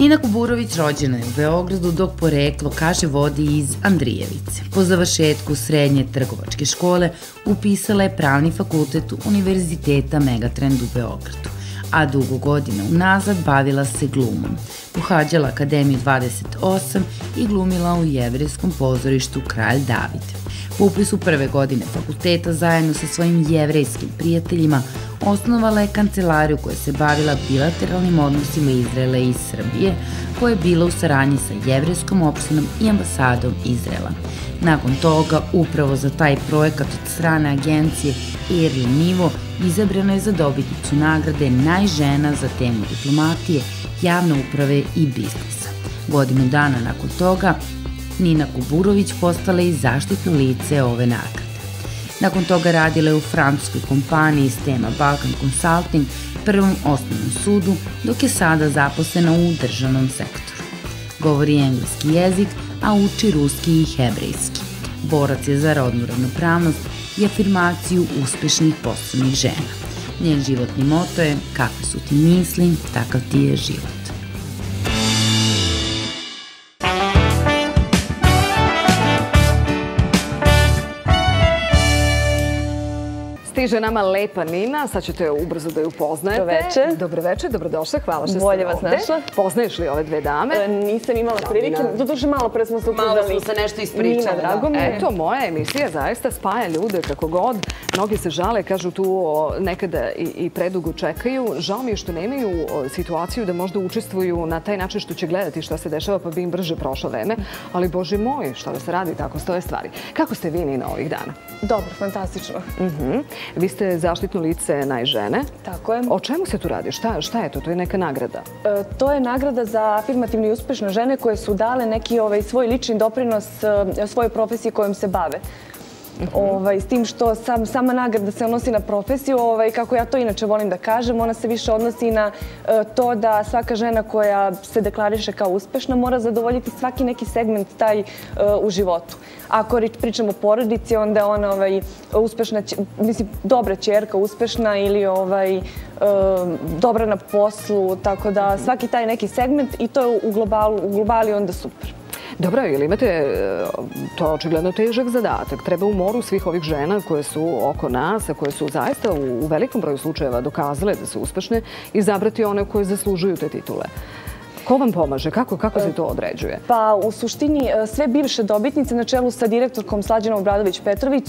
Nina Kuburović rođena je u Beogradu, dok poreklo, kaže, vodi iz Andrijevice. Po završetku srednje trgovačke škole upisala je Pravni fakultet Univerziteta Megatrend u Beogradu, a dugo godina unazad bavila se glumom. Pohađala Akademiju 28 i glumila u Jevrejskom pozorištu Kralj David. Po upisu prve godine fakulteta zajedno sa svojim jevrejskim prijateljima osnovala je kancelariju koja se bavila bilateralnim odnosima Izraela i Srbije, koja je bila u saradnji sa jevrejskom opštinom i ambasadom Izraela. Nakon toga, upravo za taj projekat od strane agencije Erli Nivo izabrana je za dobitnicu nagrade Najžena za temu diplomatije, javne uprave i biznisa. Godinu dana nakon toga, Nina Kuburović postala i zaštitno lice ove nagrade. Nakon toga radila je u francuskoj kompaniji Stema Balkan Consulting, prvom osnovnom sudu, dok je sada zaposlena u državnom sektoru. Govori engleski jezik, a uči ruski i hebrejski. Borac je za rodnu ravnopravnost i afirmaciju uspešnih poslovnih žena. Njen životni moto je: kakve su ti misli, takav ti je život. Stiže nama lepa Nina, sad ćete ubrzo da ju upoznajete. Dobroveče. Dobroveče, dobrodošla, hvala što ste Bolje vas ovde. našla. Poznaješ li ove dve dame? Nisam imala prilike, doduše malo pre smo se upoznali. Malo smo se nešto ispričali. Nina, drago mi je. Eto, moja emisija zaista spaja ljude kako god. Mnogi se žale, kažu tu nekada i predugo čekaju. Žao mi je što nemaju situaciju da možda učestvuju na taj način što će gledati šta se dešava, pa bi im brže prošlo vreme. Ali, Bože moj, šta da se radi, tako stoje stvari. Kako ste vi, Nina, ovih dana? Dobro, fantastično. Vi ste zaštitno lice Najžene. Tako je. O čemu se tu radi? Šta je to? To je neka nagrada? To je nagrada za afirmativne i uspešne žene koje su dale neki svoj lični doprinos svojoj profesiji kojom se bave. S tim što sama nagrada se odnosi na profesiju, kako ja to inače volim da kažem, ona se više odnosi na to da svaka žena koja se deklariše kao uspešna mora zadovoljiti svaki neki segment taj u životu. Ako pričamo o porodici, onda je ona uspešna, mislim, dobra ćerka, uspešna ili dobra na poslu, tako da svaki taj neki segment i to je u globali onda super. Dobro, ili imate, to je očigledno težak zadatak. Treba u moru svih ovih žena koje su oko nas, a koje su zaista u velikom broju slučajeva dokazale da su uspešne, izabrati one koje zaslužuju te titule. Ko vam pomaže? Kako se to određuje? Pa, u suštini, sve bivše dobitnice na čelu sa direktorkom Slađanom Obradović-Petrović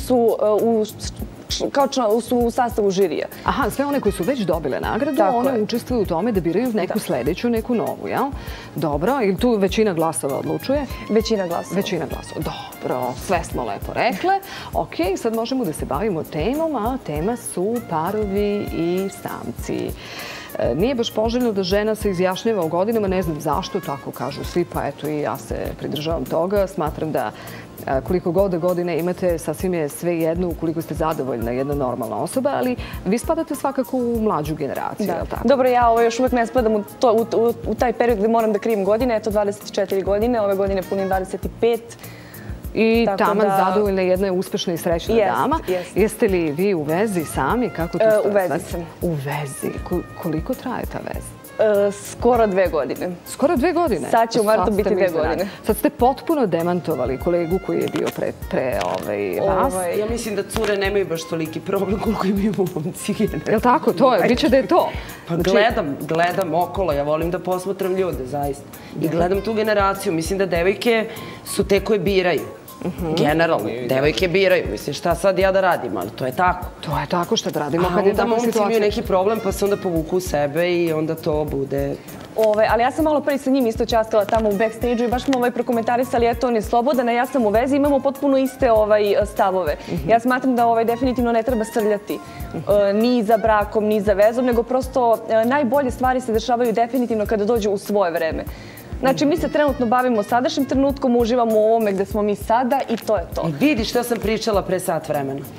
su u sastavu žirija. Aha, sve one koje su već dobile nagradu, one učestvuju u tome da biraju neku sledeću, neku novu, jel? Dobro, ili tu većina glasova odlučuje? Većina glasova. Većina glasova, dobro, sve smo lepo rekle. Ok, sad možemo da se bavimo temom, a tema su parovi i samci. Nije baš poželjno da žena se izjašnjava u godinama, ne znam zašto, tako kažu svi, pa eto i ja se pridržavam toga. Smatram da koliko god godine imate, sasvim je sve jedno ukoliko ste zadovoljna jedna normalna osoba, ali vi spadate svakako u mlađu generaciju, je li tako? Dobro, ja još uvek ne spadam u taj period gde moram da krijem godine, eto 24 godine, ove godine punim 25. I taman zadovoljna, jedna je uspešna i srećna dama. Jeste li vi u vezi sami? Kako to stoji? U vezi sam. U vezi. Koliko traje ta veza? Skoro 2 godine. Skoro 2 godine? Sad će u martu biti 2 godine. Sad ste potpuno demantovali kolegu koji je bio pre vas. Ja mislim da cure nemaju baš toliki problem koliko imaju momci. Je li tako? To je, biće da je to. Pa gledam okolo, ja volim da posmatram ljude, zaista. I gledam tu generaciju. Mislim da devojke su te koje biraju. Generalno, devojke biraju. Mislim, šta sad ja da radim, ali to je tako. To je tako, šta da radimo kad je takva situacija. A onda momci imaju neki problem, pa se onda povuku u sebe i onda to bude... Ali ja sam malo prvi sa njim isto ćaskala tamo u backstage-u i baš smo prokomentarisali, eto, on je slobodan, a ja sam u vezi, imamo potpuno iste stavove. Ja smatram da definitivno ne treba srljati ni za brakom, ni za vezom, nego prosto najbolje stvari se dešavaju definitivno kada dođu u svoje vreme. Znači, mi se trenutno bavimo sadašnjim trenutkom, uživamo u ovome gde smo mi sada i to je to. Vidiš što sam pričala pre sat vremena.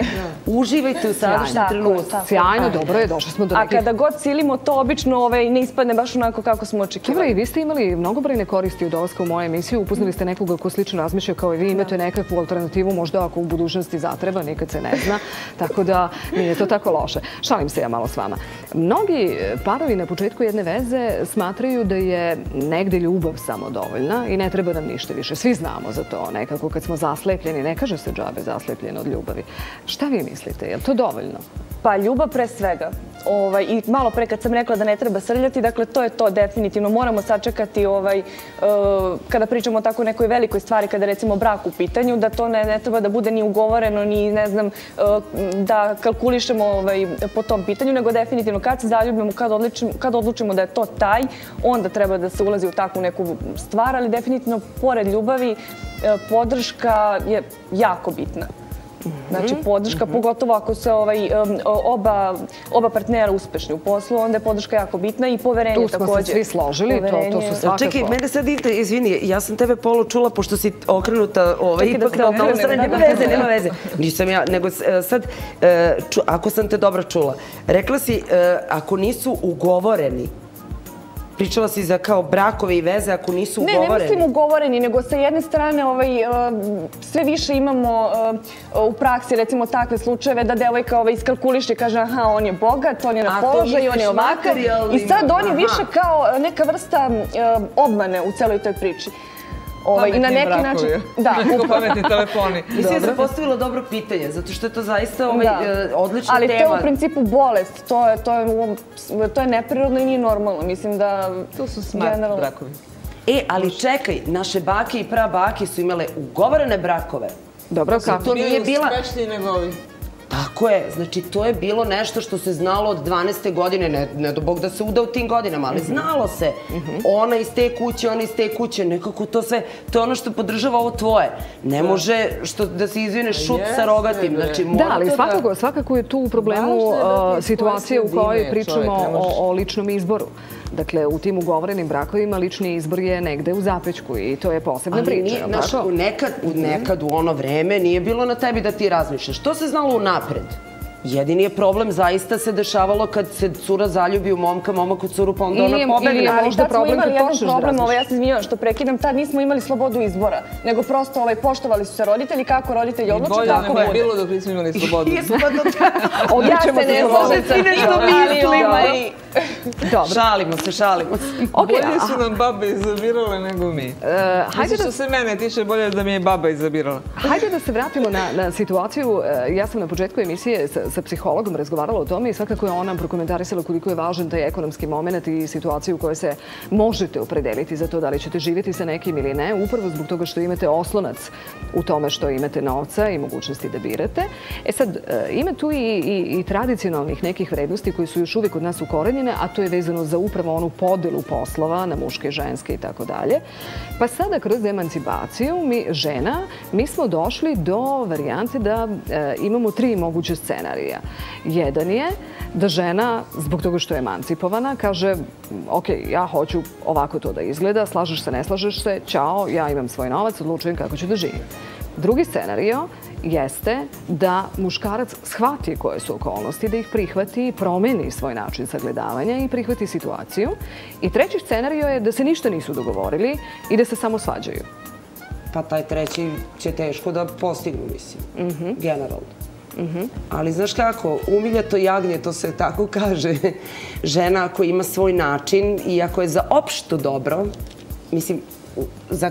uživajte u sadašnjem trenutku. Sjajno, dobro je, došli smo do nekih... A kada god silimo to, obično ne ispadne baš onako kako smo očekivali. Dobro, i vi ste imali mnogobrojne koristi od dolaska u moju emisiju, upoznali ste nekoga ko slično razmišlja kao i vi, imate nekakvu alternativu, možda ako u budućnosti zatreba, nikad se ne zna, tako da nije to tako loše. Šalim se ja malo s vama. Mnogi parovi na početku jedne veze smatraju da je negde ljubav samo dovoljna i ne treba nam ništa više. Svi znamo za to nekako kad smo zaslepljeni, ne kaže se džabe zaslepljen od ljubavi. Šta vi mislite, je li to dovoljno? Pa ljubav pre svega. I malo pre kad sam rekla da ne treba srljati, dakle to je to definitivno. Moramo sačekati kada pričamo o tako nekoj velikoj stvari, kada recimo brak u pitanju, da to ne treba da bude ni ugovoreno, ni ne znam, da kalkulišemo po tom pitanju, nego definitivno kad se zaljubimo, kad odlučimo da je to taj, onda treba da se ulazi u takvu neku stvar, ali definitivno pored ljubavi podrška je jako bitna. Znači, podrška, pogotovo ako su oba partnera uspešni u poslu, onda je podrška jako bitna i poverenje također. Tu smo se svi složili, to su svakako. Čekaj, mene sad, izvini, ja sam tebe polu čula, pošto si okrenuta ipak na ovom strane. Nema veze. Nisam ja, nego sad, ako sam te dobro čula, rekla si, ako nisu ugovoreni, pričala si za kao brakove i veze ako nisu ugovoreni. Ne mislim ugovoreni, nego sa jedne strane sve više imamo u praksi recimo takve slučajeve da devojka iskalkuliše i kaže aha, on je bogat, on je na položaju, on je ovakav. I sad on je više kao neka vrsta obmane u celoj toj priči. Pametni brakovi. Neko pametni telefoni. Mislim da sam postavila dobro pitanje, zato što je to zaista odlična tema. Ali to je u principu bolest. To je neprirodno i nije normalno. Mislim da... To su smart brakovi. Ali čekaj, naše bake i prabake su imale ugovorene brakove. Dobro, kako? To nije bila... Uspešniji nego ovi. Tako je, znači to je bilo nešto što se znalo od 12. godine, ne do Bog da se uda u tim godinama, ali znalo se. Ona iz te kuće, nekako to sve, to je ono što podržava ovo tvoje. Ne može da se izvine šut sa rogatim. Da, ali svakako je tu u problemu situacija u kojoj pričamo o ličnom izboru. Dakle, u tim ugovorenim brakovima lični izbor je negde u zapećku i to je posebna priča. Ali nekad u ono vreme nije bilo na tebi da ti razmišljaš. To se znalo unapred. Jedini je problem zaista se dešavalo kad se cura zaljubi u momka, momak u curu, pa onda ona pobegne. Ali tad smo imali jedan problem, ja se izvinjavam što prekidam, tad nismo imali slobodu izbora, nego prosto poštovali su se roditelji, kako roditelji odluče, tako bude. Bolje ne bilo dok nismo imali slobodu. Ja se ne slažem. Šalimo se. Bolje su nam babe izabirale nego mi. Mislim što se mene tiče, bolje da mi je baba izabirala. Hajde da se vratimo na situaciju. Ja sam na početku emisije sa psihologom razgovarala o tome i svakako je ona prokomentarisala koliko je važan taj ekonomski moment i situaciju u kojoj se možete opredeliti za to da li ćete živjeti sa nekim ili ne, upravo zbog toga što imate oslonac u tome što imate novca i mogućnosti da birate. Sad, ima tu i tradicionalnih nekih vrednosti koji su još uvijek kod nas ukorenjene, a to je vezano za upravo onu podelu poslova na muške, ženske i tako dalje. Pa sada kroz emancipaciju mi smo došli do varijante da imamo 3 moguće scenarija. Jedan je da žena, zbog toga što je emancipovana, kaže ok, ja hoću ovako to da izgleda, slažeš se, ne slažeš se, ćao, ja imam svoj novac, odlučujem kako ću da živim. Drugi scenario jeste da muškarac shvati koje su okolnosti, da ih prihvati, promeni svoj način sagledavanja i prihvati situaciju. I treći scenario je da se ništa nisu dogovorili i da se samo svađaju. Pa taj treći će teško da postignu, mislim, generalno. Ali znaš kako, umiljato jagnje, to se tako kaže, žena ako ima svoj način i ako je za opšto dobro, mislim, za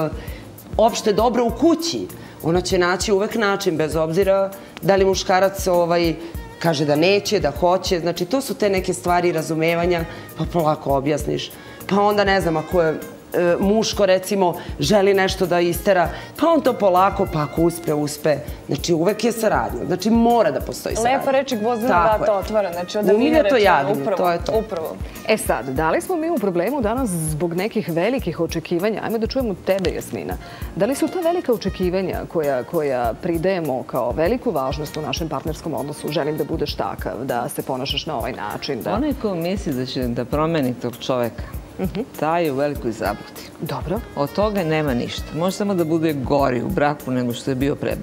opšte dobro u kući, ona će naći uvek način, bez obzira da li muškarac kaže da neće, da hoće. Znači, to su te neke stvari razumevanja, pa polako objasniš. Pa onda, ne znam, ako je muško, recimo, želi nešto da istera, pa on to polako, pa ako uspe. Znači, uvek je saradnja. Znači, mora da postoji saradnja. Lepo reči Gvozdena vrata otvara. Umiljato jagnje, to je to. Upravo. Sad, da li smo mi u problemu danas zbog nekih velikih očekivanja? Ajmo da čujemo tebe, Jasmina. Da li su ta velika očekivanja koja pridajemo kao veliku važnost u našem partnerskom odnosu, želim da budeš takav, da se ponašaš na ovaj način? Onaj ko misli da će da promeni tog čoveka, taj je u velikoj zabludi. Dobro. Od toga nema ništa. Može samo da bude gori u braku nego što je bio pre braka.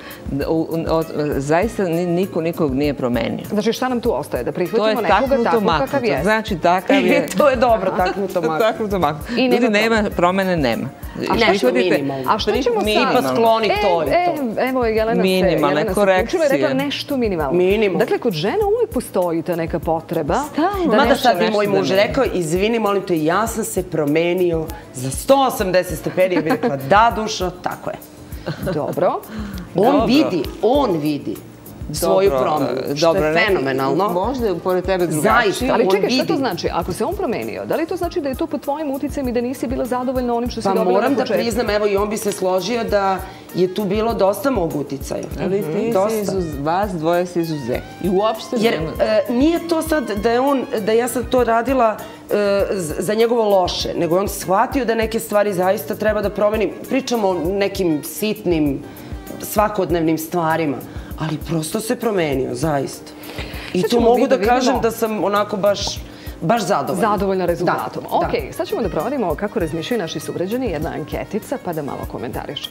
Zaista niko nikog nije promenio. Znači šta nam tu ostaje? Da prihvatimo nekoga takvog kakav je? Znači takav je... To je dobro, taknuto maknuto. Taknuto maknuto. Ljudi, nema promene, nema. Nešto minimalno. A što ćemo sad? Pa skloni to i to. Evo, Jelena se uključila i rekla nešto minimalno. Dakle, kod žena uvijek postoji ta neka potreba. Mada sad bi moj muž rekao, izvini, molim te, ja sam se promenio za 180 stepeni i bi rekla, da, dušo, tako je. Dobro. On vidi svoju promenu, što je fenomenalno. Možda je pored tebe drugačije. Ali čekaj, šta to znači? Ako se on promenio, da li to znači da je to pod tvojim uticajem i da nisi bila zadovoljna onim što si dobila na početku? Pa moram da priznam, evo i on bi se složio da je tu bilo dosta mog uticaja. Ali ti vas dvoje se izuzeti. I uopšte... Jer nije to sad da ja sam to radila za njegovo loše, nego je on shvatio da neke stvari zaista treba da promenim. Pričamo o nekim sitnim, svakodnevnim stvarima, ali prosto se promenio, zaista. I tu mogu da kažem da sam onako baš zadovoljna. Zadovoljna rezultatom. Ok, sad ćemo da proverimo kako razmišljaju naši sugrađani, jedna anketica, pa da malo komentarišemo.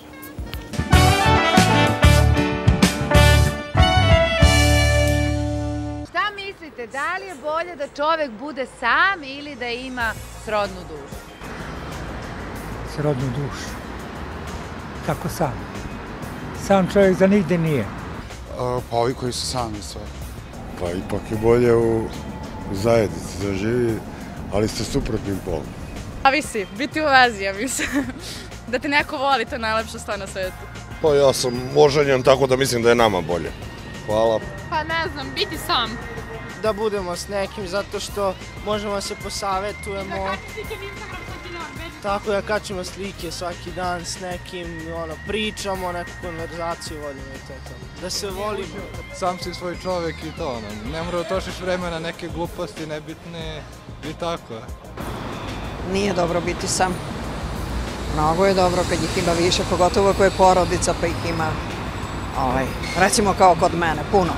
Šta mislite, da li je bolje da čovek bude sam ili da ima srodnu dušu? Srodnu dušu. Kako sam? Sam čovjek za nigde nije. Pa ovi koji su sami sve. Pa ipak je bolje u zajednici da živi, ali sa suprotnim polom. Zavisi, biti u vezi, ja mislim. Da te neko voli, to je najlepša stvar na svetu. Pa ja sam oženjen, tako da mislim da je nama bolje. Hvala. Pa ne znam, biti sam. Da budemo s nekim, zato što možemo da se posavetujemo. Da kači slike na Instagram svaki dan. Tako da kačimo slike svaki dan s nekim, pričamo, neku konverzaciju vodimo i to. Da se volimo. Sam si svoj čovek i to, ne mora da trošiš vreme na neke gluposti, nebitne i tako. Nije dobro biti sam. Mnogo je dobro kad ih ima više, pogotovo ako je porodica pa ih ima, recimo kao kod mene, puno.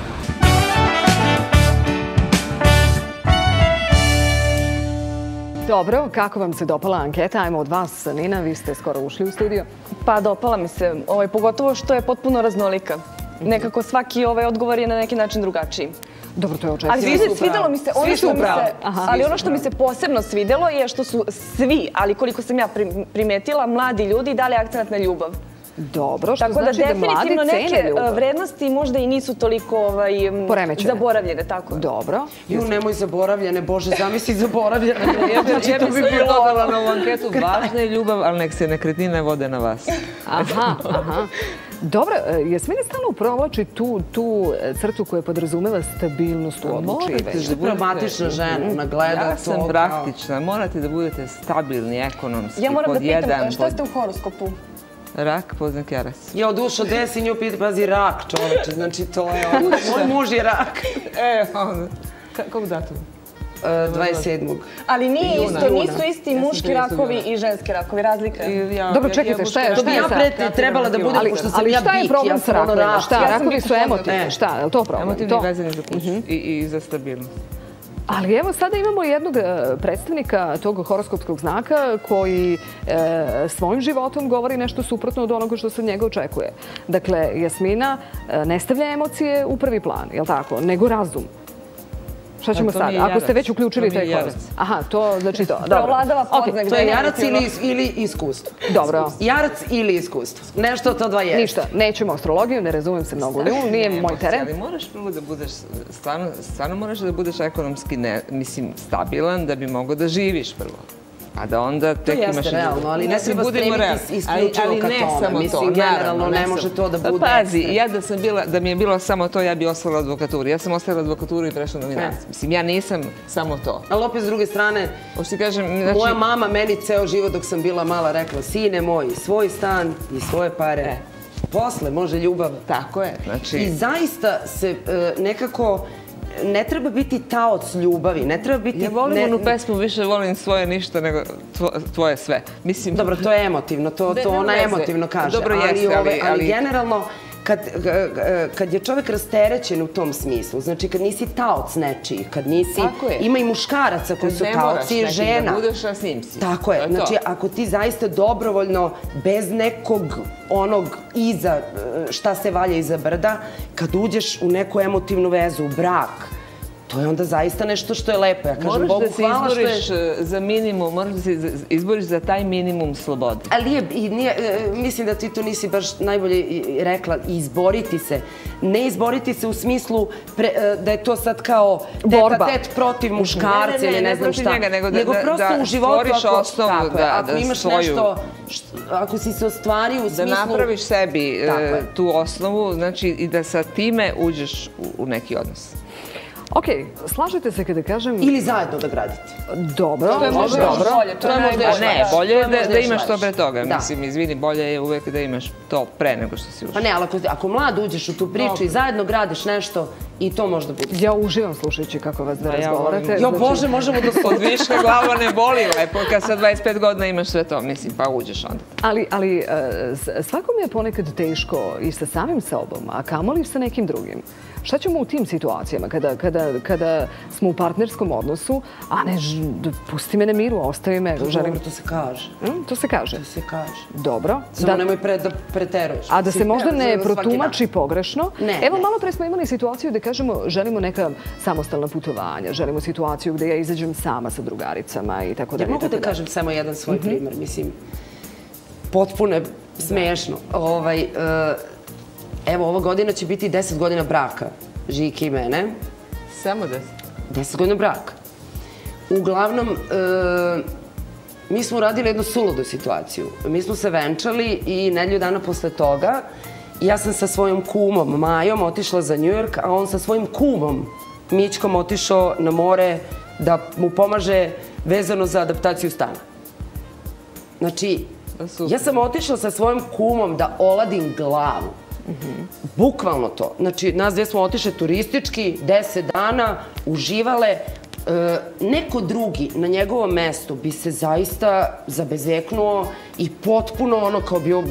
Dobro, kako vam se dopala anketa? Ajmo od vas, Nina, vi ste skoro ušli u studio. Pa dopala mi se, pogotovo što je potpuno raznolika. Nekako svaki odgovor je na neki način drugačiji. Dobro, to je očekivano. Ali svidelo mi se, ono što mi se posebno svidelo je što su svi, ali koliko sam ja primetila, mladi ljudi dali akcenat na ljubav. Dobro, što znači da mladi cene ljubav. Tako da definitivno neke vrednosti možda i nisu toliko zaboravljene. Dobro. Nemoj zaboravljene, Bože, zamisli zaboravljene. Ja bih se dodala na ovu anketu. Važna je ljubav, ali nek se nekretnine vode na vas. Aha. Dobro, Jasmina stalno provlači tu crtu koja podrazumeva stabilnost u odlučivanju. Pragmatična žena, ona gleda to. Ja sam praktična, morate da budete stabilni, ekonomski. Ja moram da pitam, šta ste u horoskopu? Rak, poznak Jarac. Ja, dušo, gde si nju pita, pazi, rak, čoveče, znači to je ono. Moj muž je rak. Onda. Kog datum? 27. Ali nisu isti muški rakovi i ženski rakovi, razlika je. Dobro, čekajte, šta je? To bi ja trebala da budem, pošto sam ja bik. Ali šta je problem sa rakovima? Šta, rakovi su emotivni, šta, je li to problem? Emotivni vezani za kuću i za stabilnost. Ali evo sada imamo jednog predstavnika tog horoskopskog znaka koji svojim životom govori nešto suprotno od onoga što se od njega očekuje. Dakle, Jasmina ne stavlja emocije u prvi plan, je li tako, nego razum. Šta ćemo sad? Ako ste već uključili taj horoskop. Aha, to znači to. Preovladava podznak. To je jarac ili iskustvo. Dobro. Jarac ili iskustvo. Nešto od to dva je. Ništa, nećemo astrologiju, ne razumem se mnogo u nju, nije moj teren. Ali moraš prvo da budeš, stvarno moraš da budeš ekonomski, stabilan da bi mogao da živiš prvo. A da onda tek imaš... To jeste realno, ali ne treba stremiti isključivo ka tome. Mislim, generalno ne može to da bude... Pazi, ja da mi je bilo samo to, ja bi ostala advokaturu. Ja sam ostala advokaturu i prešla novinarstvo. Mislim, ja nisam samo to. Ali opet s druge strane, moja mama meni ceo život dok sam bila mala rekla, sine moj, svoj stan i svoje pare. Posle može ljubav. Tako je. I zaista se nekako... Ne treba biti taoc ljubavi, ne treba biti... Ja volim onu pesmu, više volim svoje ništa nego tvoje sve. Dobro, to je emotivno, to ona emotivno kaže. Dobro, jeste, ali generalno, kad je čovek rasterećen u tom smislu, znači kad nisi taoc nečiji, kad nisi, ima i muškaraca koji su taoci i žena. Ne moraš budeš, a s njim si. Tako je, znači ako ti zaista dobrovoljno, bez nekog onog iza, šta se valja iza brda, kad uđeš u neku emotivnu vezu, u brak, to je onda zaista nešto što je lepo. Ja kažem, Bogu hvala što je... Moraš da se izboriš za minimum, moraš da se izboriš za taj minimum slobode. Ali mislim da ti to nisi baš najbolje rekla, izboriti se. Ne izboriti se u smislu da je to sad kao teta-tet protiv muškarca ili ne znam šta. Nego prosto u životu, ako imaš nešto, ako si se ostvario u smislu... Da napraviš sebi tu osnovu, znači i da sa time uđeš u neki odnos. Ok, slažete se kada kažem... Ili zajedno da gradite. Dobro. To je možda još bolje. Ne, bolje je da imaš to pre toga. Mislim, izvini, bolje je uvek da imaš to pre nego što si ušao. Pa ne, ali ako mlad uđeš u tu priču i zajedno gradiš nešto, i to možda bude. Ja uživam slušajući kako vas da razgovarate. Jo, Bože, možemo da... Od viška glava ne boli lepo, kad sa 25 godina imaš sve to, mislim, pa uđeš onda. Ali svakom je ponekad teško i sa samim sobom, a kamoli sa nekim drugim. Šta ćemo u tim situacijama kada smo u partnerskom odnosu, a ne, pusti me na miru, ostavi me. Dobro, to se kaže. To se kaže? To se kaže. Dobro. Samo nemoj da preteruješ. A da se možda ne protumači pogrešno. Evo, malo pre smo imali situaciju gde kažemo želimo neka samostalna putovanja, želimo situaciju gde ja izađem sama sa drugaricama i tako dalje. Ja mogu da kažem samo jedan svoj primer, mislim, potpuno je smešno. Evo, ova godina će biti 10 godina braka, Žike i mene. Samo 10? 10 godina braka. Uglavnom, mi smo uradili jednu suludu situaciju. Mi smo se venčali i nedelju dana posle toga ja sam sa svojom kumom Majom otišla za New York, a on sa svojim kumom Mićkom otišao na more da mu pomaže vezano za adaptaciju stana. Znači, ja sam otišla sa svojom kumom da oladim glavu. Bukvalno to. Znači, nas dve smo otišle turistički, 10 dana, uživale. Neko drugi na njegovom mestu bi se zaista zabezeknuo i potpuno ono kao bio...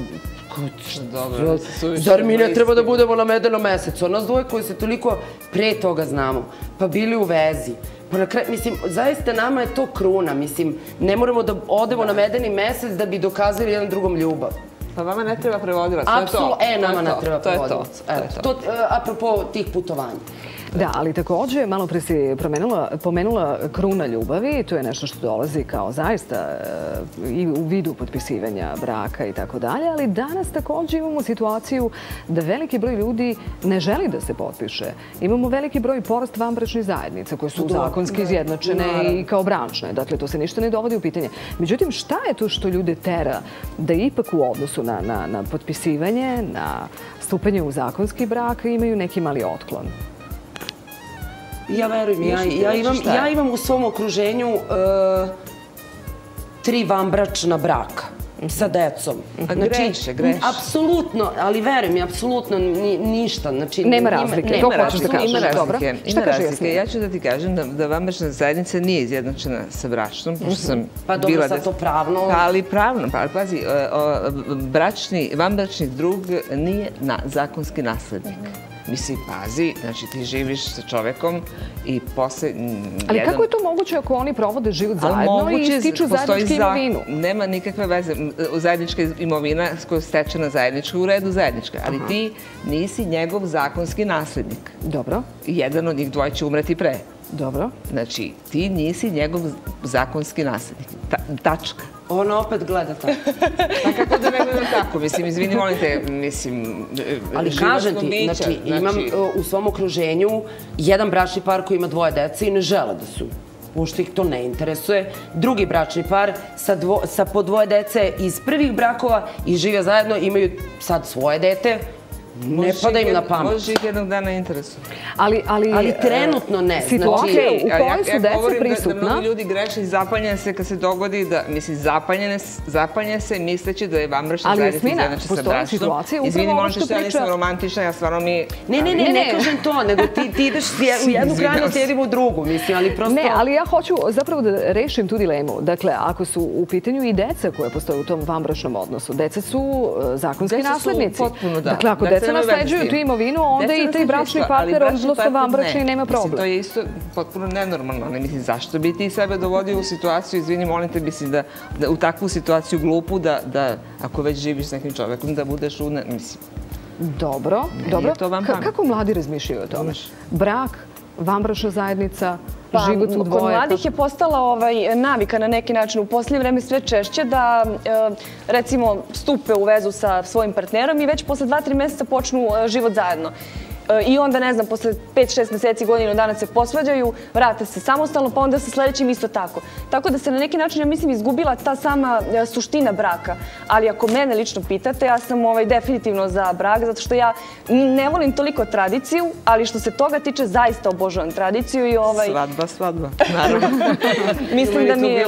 Zar mi ne treba da budemo na medenom mesecu? A nas dvoje koji se toliko pre toga znamo, pa bili u vezi. Pa na kraju, mislim, zaista nama je to kruna. Mislim, ne moramo da odemo na medeni mesec da bi dokazali jedan drugom ljubav. Pa vama ne treba prevodilac, to je to. Apsolutno, nama ne treba prevodilac. To apropo tih putovanja. Da, ali takođe, malo pre si pomenula kruna ljubavi, to je nešto što dolazi kao zaista i u vidu potpisivanja braka i tako dalje, ali danas takođe imamo situaciju da veliki broj ljudi ne želi da se potpiše. Imamo veliki broj porast vanbračnih zajednica koje su zakonski izjednačene i kao brančne, dakle to se ništa ne dovodi u pitanje. Međutim, šta je to što ljude tera da ipak u odnosu na potpisivanje, na stupanje u zakonski brak imaju neki mali otklon? Ja verujem, ja imam u svom okruženju 3 vanbračna braka sa decom. A greše. Apsolutno, ali verujem, apsolutno ništa. Nema razlike, to hoćeš da kažeš. Ima razlike. Ja ću da ti kažem da vanbračna zajednica nije izjednačena sa bračnom, pošto sam bila... Pa dobro, sad to pravno... Ali pravno, pazi, vanbračni drug nije zakonski naslednik. Mislim, pazi, znači ti živiš sa čovekom i posle... Ali kako je to moguće ako oni provode život zajedno i stiču zajedničku imovinu? Nema nikakve veze. Zajednička imovina koja je stečena zajednička, u redu zajednička. Ali ti nisi njegov zakonski naslednik. Dobro. Jedan od njih dvoje će umreti pre. Dobro. Znači, ti nisi njegov zakonski naslednik. Tačka. Ona opet gleda tako. Pa kako da ne gledam tako? Mislim, izvini, molim te, mislim... Ali kažem ti, znači, imam u svom okruženju jedan bračni par koji ima 2 dece i ne žele da su. Uopšte ih to ne interesuje. Drugi bračni par sa po 2 dece iz prvih brakova i žive zajedno, imaju sad svoje dete. Ne pada im na pamet. Možeš ih jednog dana interesuje. Ali trenutno ne. Situacija u kojoj su deca prisutna. Ja govorim da mnogi ljudi greše i zapanje se kad se dogodi da, mislim, zapanje se misleći da je vanbračna zajednica izjednačena sa bračnom. Izvini, molim te što ja nisam romantična, ja stvarno mi... Ne kažem to, nego ti ideš u jednu krajnost, jedemo u drugu, mislim, ali prosto... Ne, ali ja hoću zapravo da rešim tu dilemu. Dakle, ako su u pitanju i deca koje postoje u tom vanbračnom odnosu, deca su zakonski naslednici. Potpuno, da. Dakle, ako deca deca nasleđuju tu imovinu, onda i taj bračni partner, odnosno vanbračni, nema problem. To je isto potpuno nenormalno. Mislim, zašto bi ti sebe dovodio u situaciju, izvini, molim te, mislim da u takvu situaciju glupu da ako već živiš s nekim čovekom, da budeš mislim. Dobro. Kako mladi razmišljaju o tome? Brak, vanbračna zajednica, život u dvoje? Kod mladih je postala navika na neki način u posljednje vreme sve češće da, recimo, stupe u vezu sa svojim partnerom i već posle 2-3 meseca počnu život zajedno. I onda, ne znam, posle 5-6 meseci, godinu dana se posvađaju, vrate se samostalno, pa onda sa sledećim isto tako. Tako da se na neki način, ja mislim, izgubila ta sama suština braka. Ali ako mene lično pitate, ja sam definitivno za brak, zato što ja ne volim toliko tradiciju, ali što se toga tiče, zaista obožavam tradiciju i Svadba, naravno. Mislim da mi je...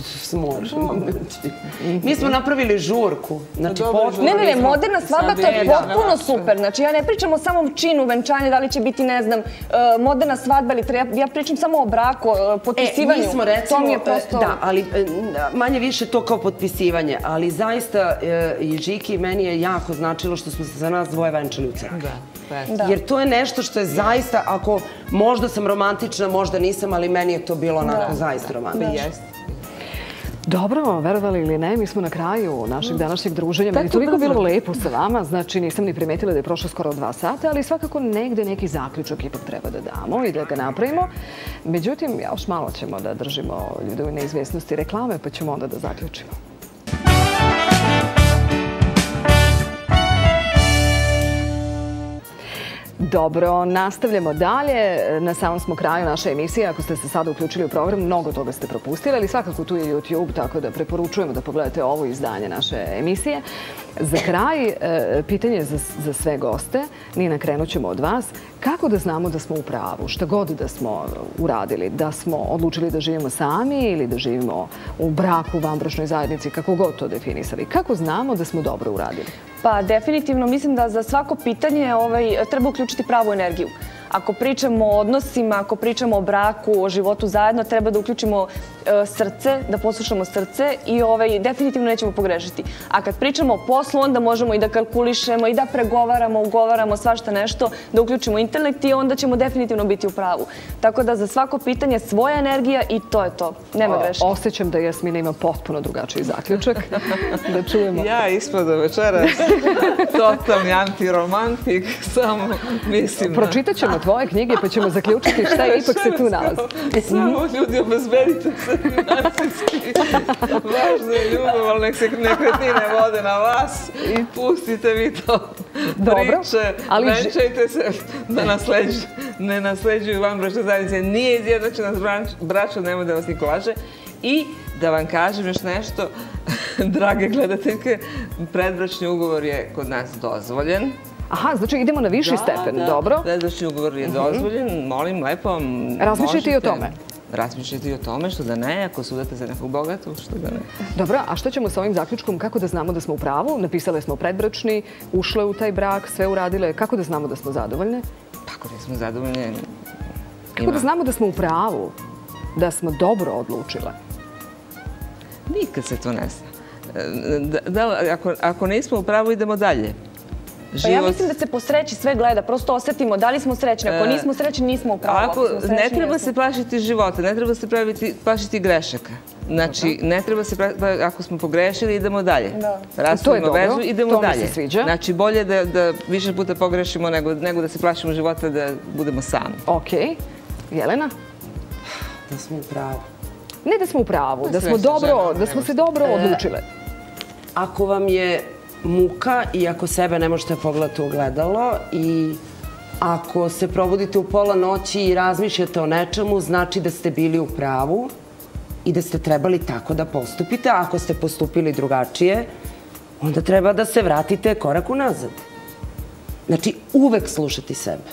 Mi smo napravili žurku. Ne, moderna svadba, to je potpuno super. Znači, ja ne pričam o samom činu venčanje, da li će biti, ne znam, moderna svadba ili treba... Ja pričam samo o braku, potpisivanju. Mi smo recimo... Da, ali manje više to kao potpisivanje, ali zaista i Žiki meni je jako značilo što smo se za nas dvoje venčali u crkvi. Jer to je nešto što je zaista, ako možda sam romantična, možda nisam, ali meni je to bilo onako zaista romantično. Dobro, verovali ili ne, mi smo na kraju našeg današnjeg druženja. Meni je toliko bilo lepo sa vama, znači nisam ni primetila da je prošlo skoro 2 sata, ali svakako negde neki zaključak ipak treba da damo i da ga napravimo. Međutim, još malo ćemo da držimo ljude u neizvjesnosti reklame, pa ćemo onda da zaključimo. Dobro, nastavljamo dalje. Na samom smo kraju naše emisije. Ako ste se sada uključili u program, mnogo toga ste propustili, ali svakako tu je YouTube, tako da preporučujemo da pogledate ovo izdanje naše emisije. Za kraj, pitanje za sve goste. Nina, krenut ćemo od vas. Kako da znamo da smo u pravu? Šta god da smo uradili? Da smo odlučili da živimo sami ili da živimo u braku, vanbračnoj zajednici, kako god to definisali? Kako znamo da smo dobro uradili? Pa definitivno mislim da za svako pitanje treba uključiti pravu energiju. Ako pričamo o odnosima, ako pričamo o braku, o životu zajedno, treba da uključimo srce, da poslušamo srce i definitivno nećemo pogrešiti. A kad pričamo o poslu, onda možemo i da kalkulišemo i da pregovaramo, ugovaramo svašta nešto, da uključimo intelekt i onda ćemo definitivno biti u pravu. Tako da za svako pitanje svoja energija i to je to. Nema greške. Osjećam da Jasmina ima potpuno drugačiji zaključak. Da čujemo. Ja ispod večeras totalni antiromantik, samo mislim... Pročitat ćemo tvoje knjige pa ćemo zaključiti šta je ipak se tu nalazi. Samo ljudi obezbedite se financijski. Važno je ljubav, ali nek se nekretnine vode na vas i pustite vi to priče. Venčajte se da ne nasleđuju vanbračne zajednice. Nije izjednačena s bračom, nemoj da vas niko laže. I da vam kažem još nešto, drage gledateljke, predbračni ugovor je kod nas dozvoljen. Aha, znači idemo na viši stepen, dobro. Predbračni ugovor je dozvoljen, molim, lepo. Razmišljajte i o tome. Razmišljajte i o tome, što da ne, ako sudate za nekog bogatu, što da ne. Dobro, a što ćemo sa ovim zaključkom, kako da znamo da smo u pravu? Napisale smo predbračni, ušle u taj brak, sve uradile, kako da znamo da smo zadovoljne? Kako da smo zadovoljne? Kako da znamo da smo u pravu, da smo dobro odlučile? Nikad se to ne zna. Ako nismo u pravu, idemo dalje. Pa ja mislim da se po sreći sve gleda, prosto osetimo da li smo srećni. Ako nismo srećni, nismo u pravu. Ne treba se plašiti života, ne treba se plašiti grešaka. Znači, ne treba se plašiti, ako smo pogrešili, idemo dalje. Raspravimo vezu, idemo dalje. To mi se sviđa. Znači, bolje da više puta pogrešimo nego da se plašimo života, da budemo sami. Okej. Jelena? Da smo u pravu. Ne da smo u pravu, da smo se dobro odlučile. Ako vam je muka i ako sebe ne možete pogledati u ogledalo i ako se probudite u pola noći i razmišljate o nečemu, znači da ste bili u pravu i da ste trebali tako da postupite. A ako ste postupili drugačije, onda treba da se vratite korak unazad. Znači, uvek slušati sebe.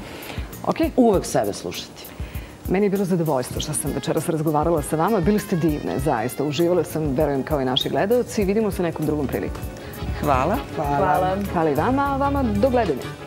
Uvek sebe slušati. Meni je bilo zadovoljstvo što sam večeras razgovarala sa vama. Bili ste divne, zaista. Uživala sam, verujem, kao i naši gledalci. Vidimo se nekom drugom prilikom. Hvala. Hvala i vama, a vama do gledanja.